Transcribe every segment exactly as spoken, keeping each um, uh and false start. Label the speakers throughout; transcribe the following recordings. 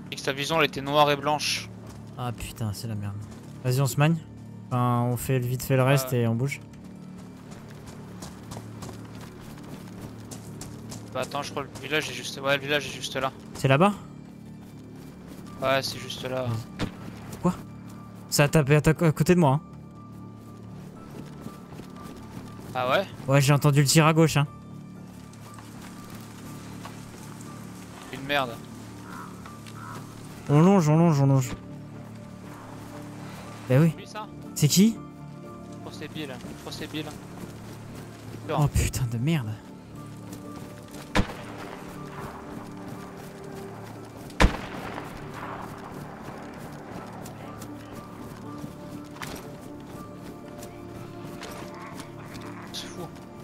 Speaker 1: Et que sa vision elle était noire et blanche.
Speaker 2: Ah putain, c'est la merde. Vas-y, on se magne. Enfin, on fait vite fait le reste
Speaker 1: euh...
Speaker 2: et on bouge.
Speaker 1: Bah attends, je crois que le village est juste... Ouais, le village est juste là.
Speaker 2: C'est là-bas?
Speaker 1: Ouais, c'est juste là.
Speaker 2: Quoi? Ça a tapé à, ta... à côté de moi. Hein.
Speaker 1: Ah ouais?
Speaker 2: Ouais, j'ai entendu le tir à gauche. Hein.
Speaker 1: Une merde.
Speaker 2: On longe, on longe, on longe. Bah oui. C'est qui?
Speaker 1: Je crois que c'est Bill. Je crois que c'est Bill.
Speaker 2: Oh putain de merde.
Speaker 1: C'est fou.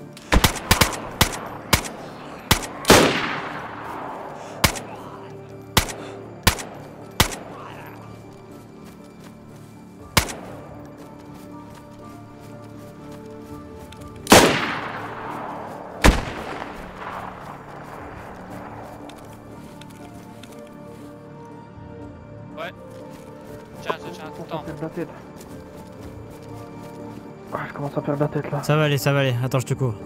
Speaker 1: Ouais. Tiens, tiens, tiens,
Speaker 3: Je commence à
Speaker 1: attends.
Speaker 3: perdre la tête. Ah, je commence à perdre la tête là.
Speaker 2: Ça va aller, ça va aller. Attends, je te cours.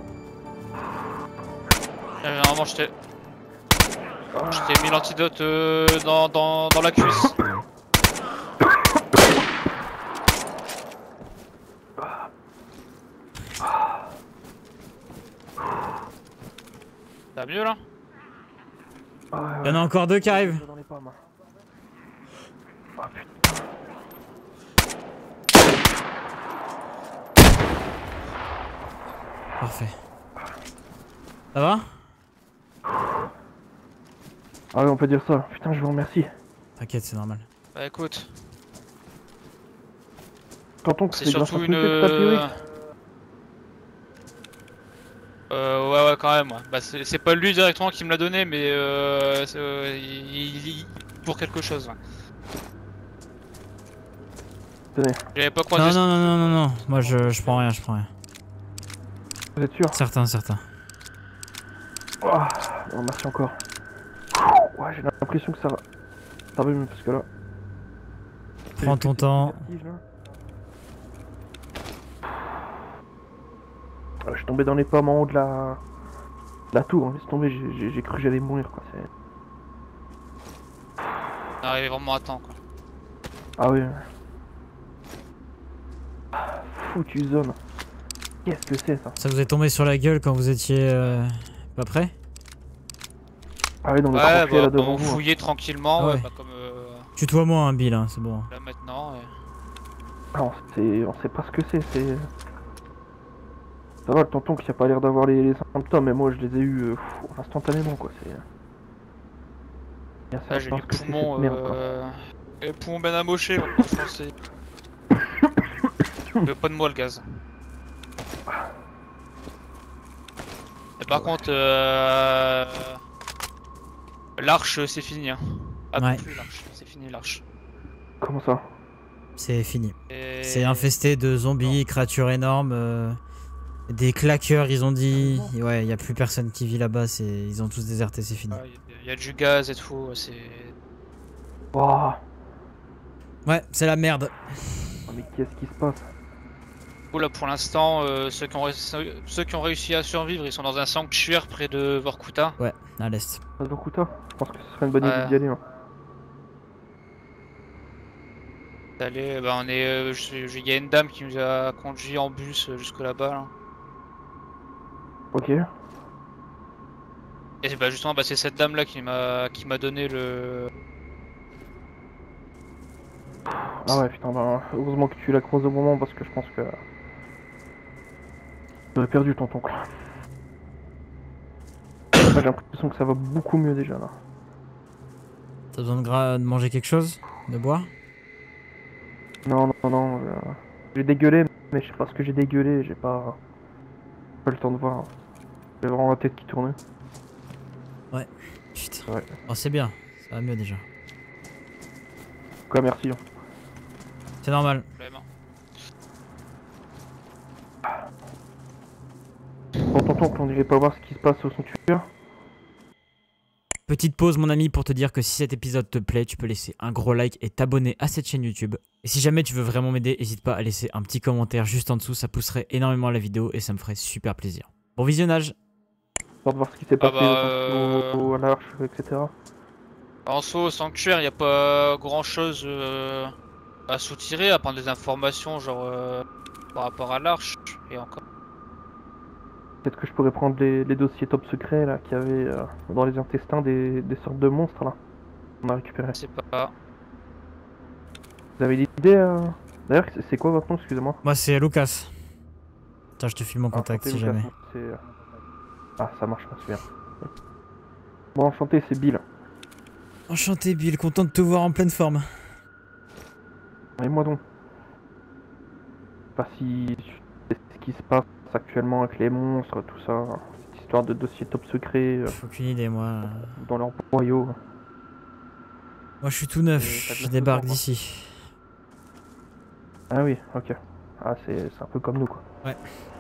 Speaker 1: Euh, Normalement, je t'ai... Je t'ai mis l'antidote euh, dans, dans, dans la cuisse. Ça va mieux là?
Speaker 3: Ah, ouais,
Speaker 2: Il y en a encore deux qui arrivent.
Speaker 3: dans les pommes. Ah putain.
Speaker 2: Parfait. Ça va?
Speaker 3: Ah oui, on peut dire ça. Putain, je vous remercie.
Speaker 2: T'inquiète, c'est normal.
Speaker 1: Bah écoute,
Speaker 3: Tonton,
Speaker 1: c'est
Speaker 3: c'est grâce à
Speaker 1: surtout
Speaker 3: ce
Speaker 1: une...
Speaker 3: monsieur que t'as priori.
Speaker 1: Euh, ouais, ouais, quand même. Ouais. Bah, c'est c'est pas lui directement qui me l'a donné, mais euh, c'est, euh, il, il- pour quelque chose. Ouais.
Speaker 3: Tenez,
Speaker 1: J'avais pas croisé.
Speaker 2: Non,
Speaker 1: ce-
Speaker 2: non, non, non, non, non. Moi, je, je prends rien, je prends rien.
Speaker 3: vous êtes sûr?
Speaker 2: Certain, certain.
Speaker 3: Oh, non, merci encore. Ouais, j'ai l'impression que ça va. Ça va mieux parce que là.
Speaker 2: Prends ton temps.
Speaker 3: Vertige, là. Ah, je suis tombé dans les pommes en haut de la, de la tour. Hein. Laisse tomber, j'ai- j'ai j'ai cru que j'allais mourir quoi. C'est-
Speaker 1: On est arrivé vraiment à temps, quoi.
Speaker 3: Ah oui. Foutu zone. Qu'est-ce que c'est ça?
Speaker 2: Ça vous est tombé sur la gueule quand vous étiez euh, pas prêt?
Speaker 3: Ah oui, dans le
Speaker 1: Ouais,
Speaker 3: tranchée
Speaker 1: bah,
Speaker 3: là
Speaker 1: bah,
Speaker 3: devant
Speaker 1: on
Speaker 3: vous. hein.
Speaker 1: fouillait tranquillement,
Speaker 2: Ah
Speaker 1: ouais,
Speaker 2: ouais.
Speaker 1: pas comme euh,
Speaker 2: Tutoie-moi, hein, Bill, hein, c'est bon.
Speaker 1: là maintenant. Et...
Speaker 3: Ah, on, sait, on sait pas ce que c'est. C'est. Ça va, le tonton qui a pas l'air d'avoir les, les symptômes, mais moi je les ai eu euh, pff, instantanément quoi. C'est. Bien ça,
Speaker 1: Là,
Speaker 3: je
Speaker 1: j'ai
Speaker 3: pense
Speaker 1: les
Speaker 3: que c'est cette
Speaker 1: poumons,
Speaker 3: merde quoi.
Speaker 1: euh... les poumons ben amochés, ouais, franchement, c'est... Il veut pas de moi le gaz. Et par contre, euh... l'arche c'est fini. Hein. Ah,
Speaker 2: Ouais.
Speaker 1: plus l'arche, c'est fini l'arche.
Speaker 3: Comment ça?
Speaker 2: C'est fini.
Speaker 1: Et...
Speaker 2: C'est infesté de zombies, créatures énormes, euh, des claqueurs, ils ont dit. Ouais, y a plus personne qui vit là-bas, c'est ils ont tous déserté, c'est fini.
Speaker 1: Il y a du gaz et tout, c'est...
Speaker 3: Waouh.
Speaker 2: Ouais, c'est la merde.
Speaker 3: Oh, mais qu'est-ce qui se passe?
Speaker 1: Bon, là pour l'instant, euh, ceux, qui ont ré- ceux qui ont réussi à survivre, ils sont dans un sanctuaire près de Vorkuta.
Speaker 2: Ouais, à l'est.
Speaker 3: Pas de Vorkuta? Je pense que ce serait une bonne
Speaker 1: Ouais.
Speaker 3: idée d'y aller. Hein.
Speaker 1: Allez, bah on est, euh, il y a une dame qui nous a conduit en bus euh, jusque là-bas. Là.
Speaker 3: Ok.
Speaker 1: Et bah justement, bah c'est cette dame là qui m'a, qui m'a donné le.
Speaker 3: Ah ouais, putain, bah, heureusement que tu l'as croisé au moment parce que je pense que. J'aurais perdu ton oncle. J'ai l'impression que ça va beaucoup mieux déjà là.
Speaker 2: T'as besoin de, gra- de manger quelque chose? De boire?
Speaker 3: Non, non, non. euh, J'ai dégueulé, mais je sais pas ce que j'ai dégueulé, j'ai pas. pas le temps de voir. J'ai vraiment la tête qui tournait.
Speaker 2: Putain.
Speaker 3: Ouais.
Speaker 2: Oh, c'est bien, ça va mieux déjà.
Speaker 3: Quoi, merci. Hein.
Speaker 2: C'est normal.
Speaker 1: Problème.
Speaker 3: Bon, tonton, on irait pas voir ce qui se passe au sanctuaire.
Speaker 2: Petite pause mon ami pour te dire que si cet épisode te plaît, tu peux laisser un gros like et t'abonner à cette chaîne YouTube. Et si jamais tu veux vraiment m'aider, n'hésite pas à laisser un petit commentaire juste en dessous, ça pousserait énormément la vidéo et ça me ferait super plaisir. Bon visionnage.
Speaker 3: Histoire de voir ce qui s'est
Speaker 1: Ah
Speaker 3: passé
Speaker 1: bah,
Speaker 3: au- au-
Speaker 1: euh...
Speaker 3: à l'arche, et cetera.
Speaker 1: En soi, au sanctuaire, il n'y a pas grand chose euh, à soutirer, à prendre des informations genre euh, par rapport à l'arche et encore.
Speaker 3: Peut-être que je pourrais prendre les, les dossiers top secrets là qu'il y avait euh, dans les intestins des, des sortes de monstres là. On a récupéré.
Speaker 1: Je sais pas.
Speaker 3: Vous avez l'idée euh... D'ailleurs, c'est- c'est quoi votre nom, excusez-moi?
Speaker 2: Moi c'est Lucas. Tiens, je te file mon contact
Speaker 3: Enchanté,
Speaker 2: si
Speaker 3: Lucas,
Speaker 2: jamais.
Speaker 3: c'est, euh, Ah, ça marche, je me souviens. Bon, enchanté, c'est Bill.
Speaker 2: Enchanté Bill, content de te voir en pleine forme.
Speaker 3: Et moi donc. Je sais pas si c'est ce qui se passe actuellement avec les monstres, tout ça. Cette histoire de dossier top secret euh,
Speaker 2: Pff, aucune idée moi.
Speaker 3: dans leur boyau.
Speaker 2: Moi je suis tout neuf,
Speaker 3: Et t'as de
Speaker 2: je
Speaker 3: la
Speaker 2: débarque
Speaker 3: photo,
Speaker 2: d'ici.
Speaker 3: Ah oui, ok. Ah, c'est c'est un peu comme nous quoi.
Speaker 2: Ouais.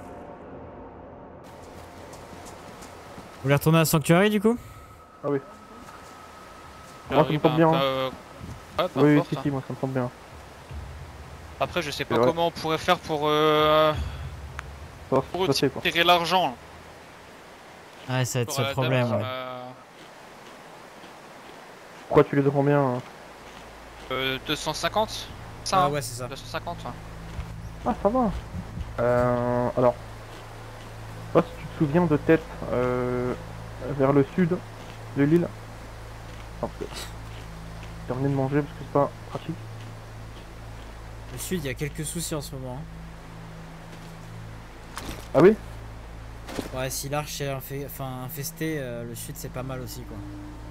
Speaker 2: Vous voulez retourner à Sanctuary du coup?
Speaker 3: Ah oui.
Speaker 1: Ah
Speaker 3: Moi, ça
Speaker 1: oui,
Speaker 3: me tente
Speaker 1: bah,
Speaker 3: bien. hein.
Speaker 1: euh, ouais, peu
Speaker 3: Oui, oui,
Speaker 1: importe,
Speaker 3: si,
Speaker 1: hein.
Speaker 3: si, moi ça me tente bien.
Speaker 1: Après, je sais pas
Speaker 3: C'est vrai.
Speaker 1: comment on pourrait faire pour, euh,
Speaker 3: Ça va
Speaker 1: pour
Speaker 3: se passer quoi.
Speaker 1: retirer l'argent.
Speaker 2: Ouais, ça va être
Speaker 1: Pour
Speaker 2: ce
Speaker 1: la dame
Speaker 2: problème.
Speaker 1: qui
Speaker 2: Ouais.
Speaker 1: m'a-
Speaker 3: Pourquoi tu les as combien hein
Speaker 1: Euh, deux cent cinquante Ça, hein
Speaker 2: ouais, c'est ça.
Speaker 1: deux cent cinquante, ouais.
Speaker 3: Ah, ça va. Euh, alors, je sais pas si tu te souviens de tête euh, vers le sud de l'île. Enfin, parce que j'ai terminé de manger parce que c'est pas pratique.
Speaker 2: Le sud, il y a quelques soucis en ce moment.
Speaker 3: Ah oui?
Speaker 2: hein. Ouais, si l'arche est infe- enfin, infestée, euh, le sud c'est pas mal aussi quoi.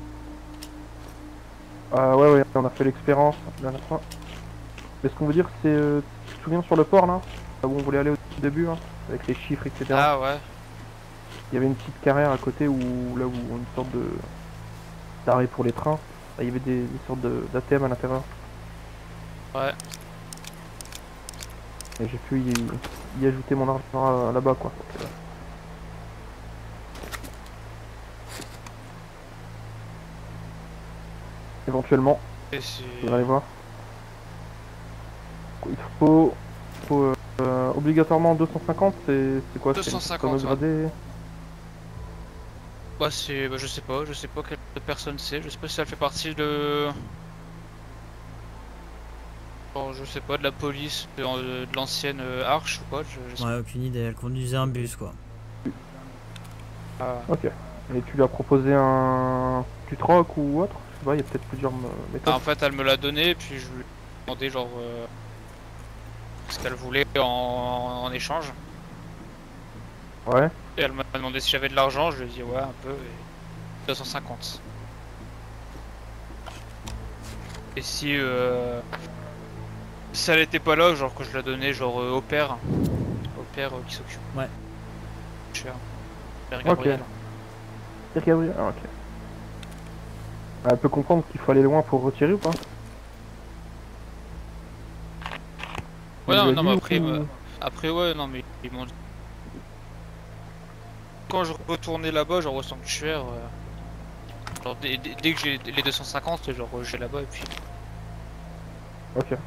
Speaker 3: Ah ouais, ouais, on a fait l'expérience la dernière fois. Mais ce qu'on veut dire, c'est. euh, tu te souviens sur le port là? Là où on voulait aller au début, hein, avec les chiffres, et cetera.
Speaker 1: Ah ouais.
Speaker 3: Il y avait une petite carrière à côté où, là où une sorte de. d'arrêt pour les trains. Là, il y avait des, des sortes d'A T M à l'intérieur.
Speaker 1: Ouais.
Speaker 3: Et j'ai pu y, y ajouter mon argent à- là-bas quoi. Donc, euh, éventuellement,
Speaker 1: Et c'est...
Speaker 3: je vais aller voir. Il faut, faut euh, euh, obligatoirement deux cent cinquante, c'est c'est quoi? C'est
Speaker 1: deux cent cinquante,
Speaker 3: comme gradé.
Speaker 1: Bah c'est... Bah, je sais pas, je sais pas quelle personne c'est, je sais pas si elle fait partie de... Bon, je sais pas, de la police, de, de l'ancienne euh, arche ou quoi, je, je sais
Speaker 2: Ouais, aucune idée, elle conduisait un bus quoi.
Speaker 1: pas.
Speaker 3: Ok. Et tu lui as proposé un tutrock ou autre? Je sais pas, il y a peut-être plusieurs euh, méthodes.
Speaker 1: Ah, en fait, elle me l'a donné, puis je lui ai demandé genre... Euh, ce qu'elle voulait en, en échange.
Speaker 3: Ouais.
Speaker 1: Et elle m'a demandé si j'avais de l'argent, je lui ai dit ouais, un peu, et deux cent cinquante. Et si... Euh, si elle était pas là, genre que je la donnais genre euh, au père, au père euh, qui s'occupe.
Speaker 2: Ouais.
Speaker 1: Cher. Père
Speaker 3: Ok.
Speaker 1: Gabriel.
Speaker 3: Pierre Gabriel. Ah, ok. Ah, elle peut comprendre qu'il faut aller loin pour retirer ou pas?
Speaker 1: Ouais,
Speaker 3: Il
Speaker 1: non,
Speaker 3: lui a
Speaker 1: non,
Speaker 3: dit
Speaker 1: mais après,
Speaker 3: ou-
Speaker 1: euh, après, ouais, non, mais ils m'ont dit. Quand je retournais là-bas, genre au sanctuaire, euh, genre dès, dès- dès que j'ai les deux cent cinquante, genre euh, j'ai là-bas et puis.
Speaker 3: Ok.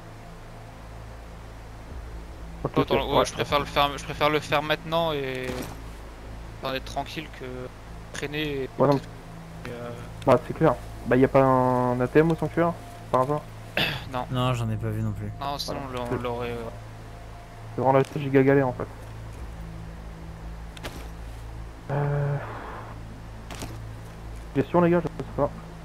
Speaker 3: Ok,
Speaker 1: Autant-
Speaker 3: ok.
Speaker 1: ouais,
Speaker 3: Ouais.
Speaker 1: je préfère le faire, je préfère le faire maintenant et enfin, être tranquille que traîner. Et,
Speaker 3: Ouais, non,
Speaker 1: et, euh,
Speaker 3: bah, c'est clair. Bah, y a pas un A T M au sanctuaire par hasard?
Speaker 2: Non, j'en ai pas vu non plus.
Speaker 1: non, sinon
Speaker 3: Voilà.
Speaker 1: on l'aurait. euh,
Speaker 3: C'est vraiment la giga galère en fait. Euh... Question les gars, je sais pas.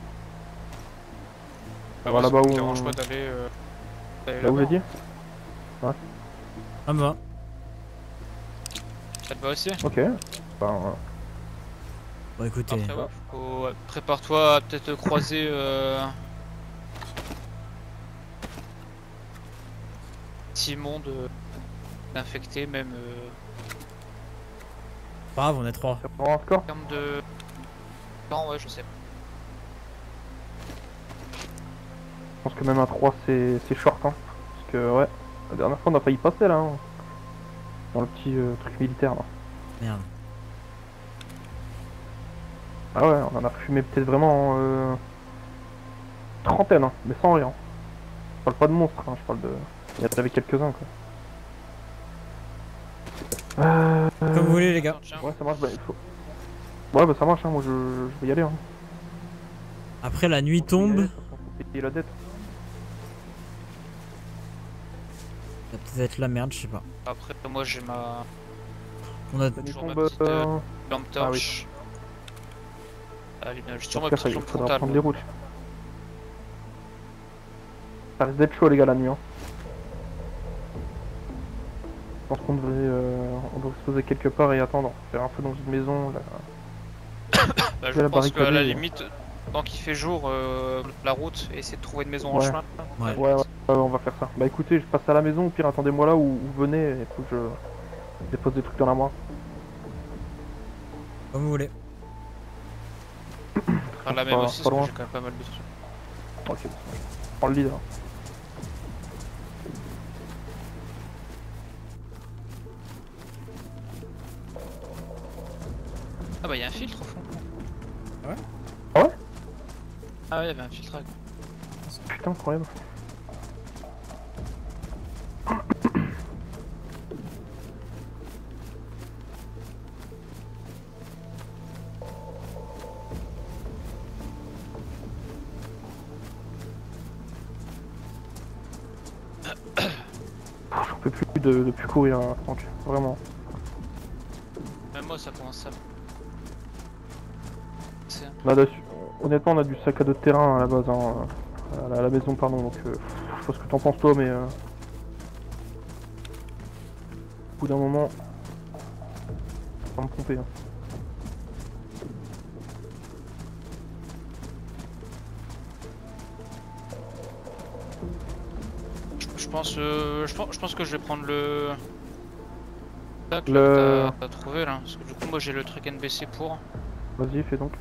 Speaker 1: bah,
Speaker 3: va
Speaker 1: moi,
Speaker 3: là-bas
Speaker 1: ça me
Speaker 3: où-
Speaker 1: dérange pas d'aller. euh, d'aller
Speaker 3: Là où j'ai
Speaker 1: là-bas.
Speaker 3: dit?
Speaker 2: Ah bah.
Speaker 1: Ça te va aussi?
Speaker 3: Ok. Bah, euh,
Speaker 2: Bon écoutez.
Speaker 1: Après, ouais, faut- ouais, prépare-toi à peut-être croiser. Euh... Petit monde euh, infecté, même euh,
Speaker 2: Pas grave, on est trois.
Speaker 3: ça prend un score?
Speaker 1: en termes de. Non, ouais, je sais pas.
Speaker 3: Je pense que même un trois c'est c'est short hein. Parce que ouais, la dernière fois on a failli passer là. Hein. Dans le petit euh, truc militaire là.
Speaker 2: Merde.
Speaker 3: Ah ouais, on en a fumé peut-être vraiment euh, trentaine, hein, mais sans rien. Je parle pas de monstres, hein, je parle de... Il y en avait quelques-uns quoi. Euh...
Speaker 2: Comme vous voulez les gars.
Speaker 1: Tiens,
Speaker 3: Ouais, ça marche, bah il faut... Ouais, bah ça marche, hein, moi je, je vais y aller. Hein.
Speaker 2: Après la nuit
Speaker 3: Faut y aller,
Speaker 2: tombe.
Speaker 3: de toute façon, faut payer la dette.
Speaker 2: Ça va peut-être être la merde, je sais pas.
Speaker 1: après, moi j'ai ma
Speaker 2: On a...
Speaker 3: La nuit
Speaker 1: Toujours ma
Speaker 3: tombe,
Speaker 1: petite,
Speaker 3: euh...
Speaker 1: euh, lampe
Speaker 3: Ah oui.
Speaker 1: torche. Allez, bien, j'ai toujours
Speaker 3: En
Speaker 1: ma
Speaker 3: tout cas, ça,
Speaker 1: petite
Speaker 3: il
Speaker 1: lampe
Speaker 3: faudra
Speaker 1: frontale.
Speaker 3: prendre les routes. Ça risque d'être chaud les gars la nuit. Hein. Je pense qu'on devrait, euh, on devrait se poser quelque part et attendre. Faire un peu dans une maison. Là.
Speaker 1: Bah, je
Speaker 3: la
Speaker 1: pense qu'à la
Speaker 3: barricade,
Speaker 1: limite, tant qu'il fait jour, euh, la route et essayer de trouver une maison en
Speaker 3: Ouais.
Speaker 1: chemin.
Speaker 2: Ouais.
Speaker 3: Ouais, ouais, ouais, on va faire ça. Bah écoutez, je passe à la maison, au pire attendez-moi là ou, ou venez, il faut que je dépose des trucs dans la main.
Speaker 2: Comme vous voulez.
Speaker 1: Enfin, la
Speaker 3: Pas-
Speaker 1: même aussi,
Speaker 3: pas
Speaker 1: parce que
Speaker 3: loin.
Speaker 1: j'ai quand même pas mal de trucs.
Speaker 3: Ok, prends le lead. Hein.
Speaker 1: Ah bah, il y a un filtre au fond.
Speaker 2: Ah ouais
Speaker 3: Ah ouais
Speaker 1: Ah ouais, il y avait un filtre.
Speaker 3: Putain, incroyable. J'en peux plus de, de plus courir, hein, Franck. Vraiment.
Speaker 1: Même moi, ça commence à... C'est...
Speaker 3: Là, dessus, honnêtement, on a du sac à dos de terrain à la base, hein, à, la, à la maison, pardon. Donc, euh, je sais pas ce que t'en penses toi, mais euh, au bout d'un moment, faut pas me tromper. Hein.
Speaker 1: Je, je pense, euh, je pense, je pense que je vais prendre le... Tac,
Speaker 3: Le-
Speaker 1: là, que t'as- t'as trouvé là. Parce que du coup, moi j'ai le truc N B C pour.
Speaker 3: Vas-y, fais donc.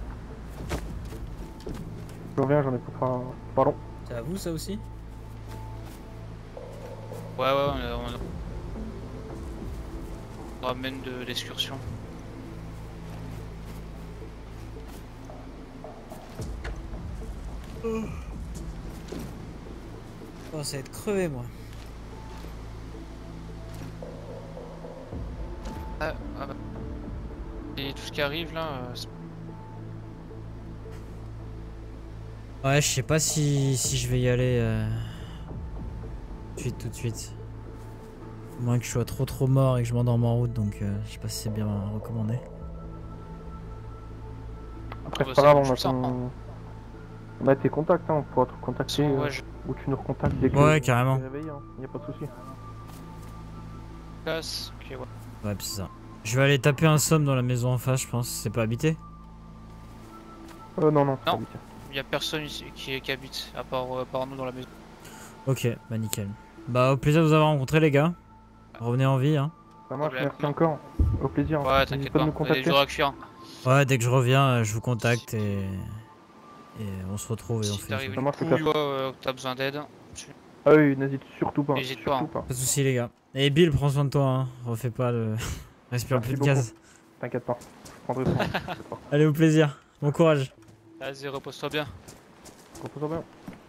Speaker 3: Je reviens, j'en ai pas. Enfin, pardon.
Speaker 2: C'est à vous ça aussi?
Speaker 1: Ouais, ouais, on, on... on ramène de l'excursion.
Speaker 2: Oh, ça va être crevé moi.
Speaker 1: Ah, ah bah. Et tout ce qui arrive là, euh, c'est-
Speaker 2: Ouais, je sais pas si, si je vais y aller euh... tout de suite, tout de suite. À moins que je sois trop trop mort et que je m'endorme en route, donc euh, je sais pas si c'est bien recommandé.
Speaker 3: Après,
Speaker 1: Ah bah,
Speaker 3: c'est pas grave,
Speaker 1: c'est
Speaker 3: on a,
Speaker 1: ça,
Speaker 3: ton... on a tes contacts, hein, on pourra te contacter
Speaker 1: ouais,
Speaker 3: euh,
Speaker 1: je
Speaker 3: ou tu nous recontactes dès que
Speaker 2: Ouais,
Speaker 3: tu
Speaker 2: carrément.
Speaker 3: es réveillé, hein. Y a pas de souci.
Speaker 1: casse. Ok, ouais.
Speaker 2: Ouais, c'est ça. Je vais aller taper un somme dans la maison en face, je pense. C'est pas habité?
Speaker 3: Euh, non, non, c'est
Speaker 1: Non.
Speaker 3: pas habitué.
Speaker 1: Il y a personne ici qui, qui habite, à part, euh, à part nous dans la maison.
Speaker 2: Ok, bah nickel. Bah au plaisir de vous avoir rencontré les gars. Revenez en vie hein.
Speaker 3: Ça marche,
Speaker 1: Problème.
Speaker 3: merci encore. Au plaisir.
Speaker 1: Ouais,
Speaker 3: N'hésite
Speaker 1: t'inquiète
Speaker 3: pas
Speaker 1: pas,
Speaker 3: de nous
Speaker 1: on est
Speaker 3: contacter.
Speaker 1: dur à cuire.
Speaker 2: Ouais, dès que je reviens, euh, je vous contacte et... Et on se retrouve et on
Speaker 1: Si
Speaker 2: fait
Speaker 1: t'arrives
Speaker 2: ça.
Speaker 3: Ça
Speaker 1: une
Speaker 3: marche,
Speaker 1: couille
Speaker 3: le
Speaker 1: ou euh, que t'as besoin d'aide, tu-
Speaker 3: Ah oui, n'hésite surtout pas.
Speaker 1: N'hésite
Speaker 3: surtout
Speaker 1: pas, hein.
Speaker 3: pas.
Speaker 2: Pas de soucis les gars. Et Bill, prends soin de toi hein. Refais pas le... Respire
Speaker 3: Merci
Speaker 2: plus de
Speaker 3: beaucoup.
Speaker 2: gaz.
Speaker 3: T'inquiète pas. Je prendrai soin.
Speaker 2: Allez au plaisir. Bon courage.
Speaker 1: Vas-y, repose-toi bien.
Speaker 3: Repose-toi bien.